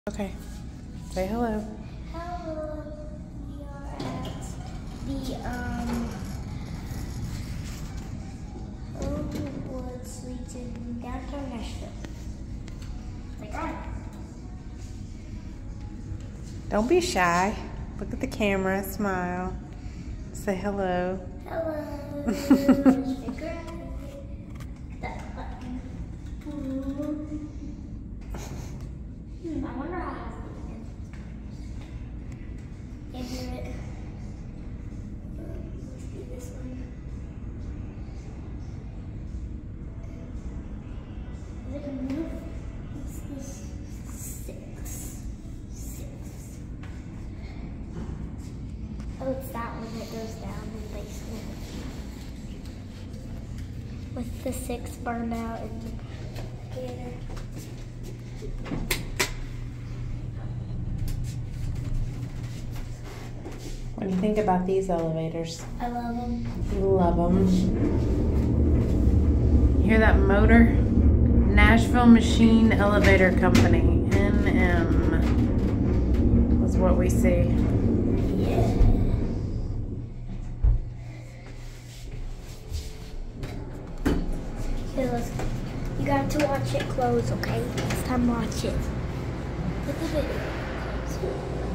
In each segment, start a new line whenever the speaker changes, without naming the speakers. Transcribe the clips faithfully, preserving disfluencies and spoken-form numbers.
Okay. Say hello.
Hello. We are at the um Homewood Suites in downtown Nashville. Like on.
Don't be shy. Look at the camera. Smile. Say hello.
Hello. That button. Hmm, I wonder how high we can. Can't hear it. Let's do this one. Is it gonna move? What's this? Six. Six. Oh, it's that one that goes down in the basement. With the six burned out in the theater.
What do you think about these elevators?
I love them.
You love them. You hear that motor? Nashville Machine Elevator Company. N M. That's what we see.
Yeah. Okay, let's. You got to watch it close, okay? It's time to watch it. Put the video close.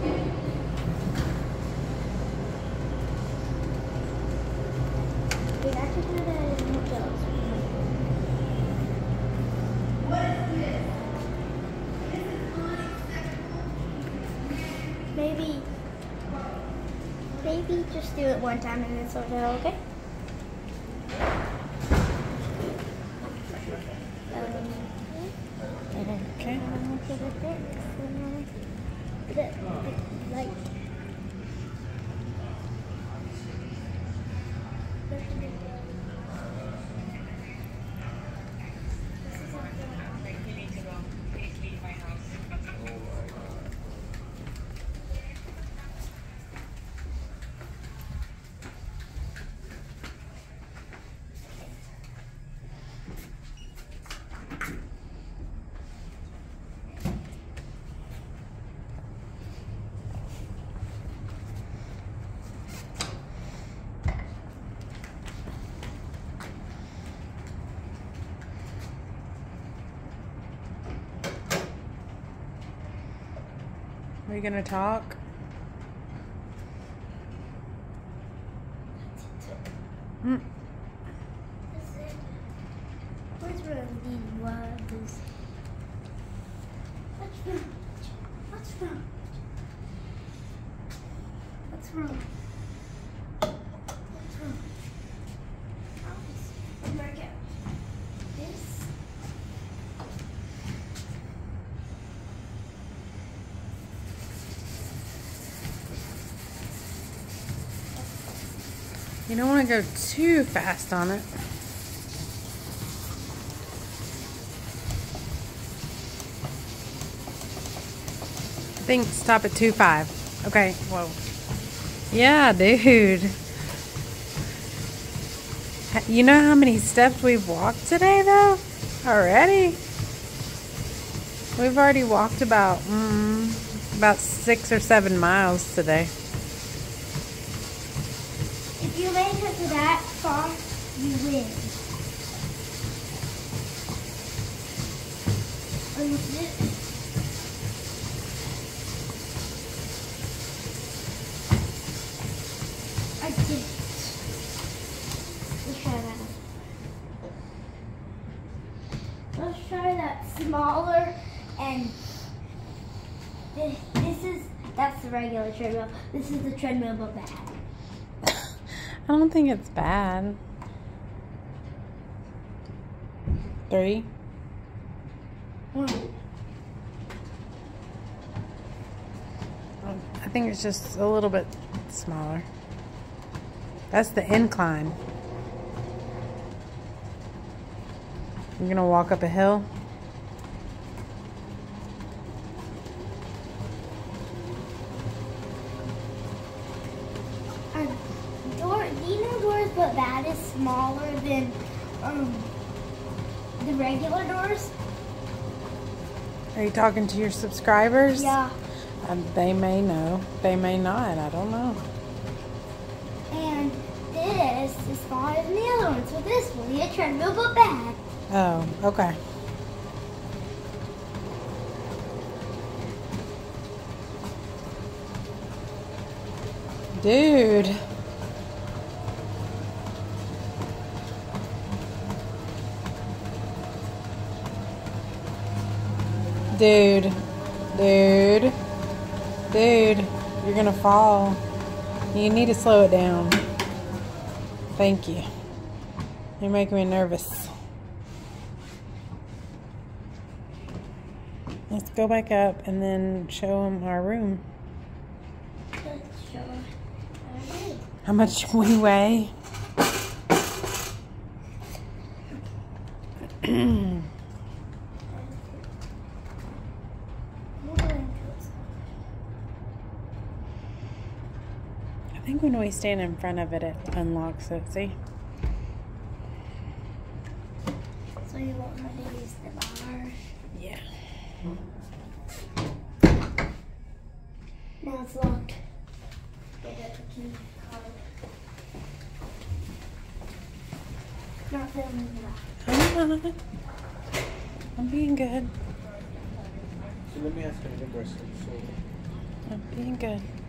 We have to do that in hotels. Maybe, maybe just do it one time in this hotel, okay? Um,
Okay.
I'm okay with this. Um, the, the, like,
Are you gonna talk? Hmm.
where's where these words? What's wrong? What's wrong? What's wrong? What's wrong? Alice, work out. This.
You don't want to go too fast on it. I think stop at two five. Okay, whoa. Yeah, dude. You know how many steps we've walked today, though? Already? We've already walked about, mm, about six or seven miles today.
If you make it to that far, you win. And this. I did it. Let's try that. Let's try that smaller and this, this is, that's the regular treadmill. This is the treadmill but bad.
I don't think it's bad. Three.
One.
I think it's just a little bit smaller. That's the incline. You're gonna walk up a hill?
Um, door, do you know doors but bad is smaller than um, the regular doors?
Are you talking to your subscribers?
Yeah.
Um, they may know. They may not. I don't know.
And this is smaller than the other one, so this will be a treadmill but bag.
Oh, okay. Dude. Dude. Dude. Dude. You're gonna fall. You need to slow it down. Thank you. You're making me nervous. Let's go back up and then show them our room.
Let's show them our room.
How much we weigh? I think when we stand in front of it, it unlocks it. See?
So you want me to use the bar?
Yeah.
Now it's locked. Get a key card. Not filming that.
I'm not. I'm being good.
So let me ask you another question. So
I'm being good.